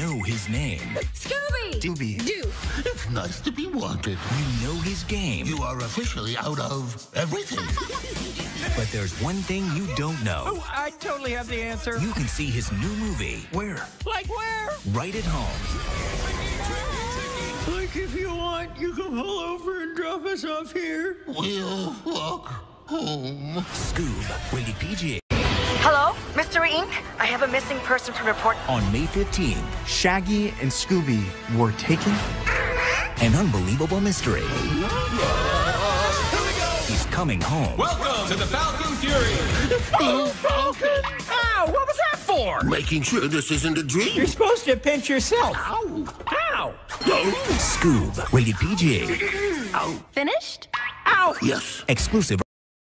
know his name. Scooby! Dooby. It's nice to be wanted. You know his game. You are officially out of everything. But there's one thing you don't know. Oh, I totally have the answer. You can see his new movie. Where? Like where? Right at home. Like if you want, you can pull over and drop us off here. We'll walk home. SCOOB, rated PG. Hello, Mystery Inc. I have a missing person to report. On May 15th, Shaggy and Scooby were taken? an unbelievable mystery. He's coming home. Welcome to the Falcon Fury. Falcon! Ow, what was that for? Making sure this isn't a dream. You're supposed to pinch yourself. Ow! Ow! SCOOB, rated PG. Ow! Finished? Ow! Yes. Exclusive.